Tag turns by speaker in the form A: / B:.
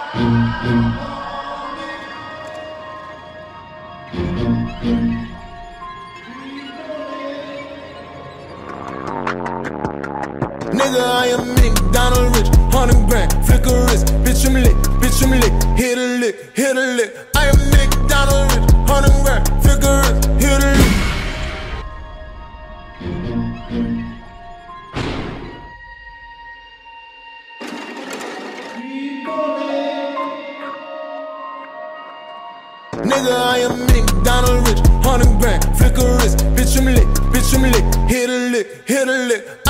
A: Nigga, I am McDonald rich, 100 grand, flick a wrist, bitch I'm lit, hit a lick. I am McDonald rich, 100 grand, flick a wrist, hit a lick. Nigga, I am McDonald rich, 100 grand, flick a wrist, bitch I'm lit, hit a lick.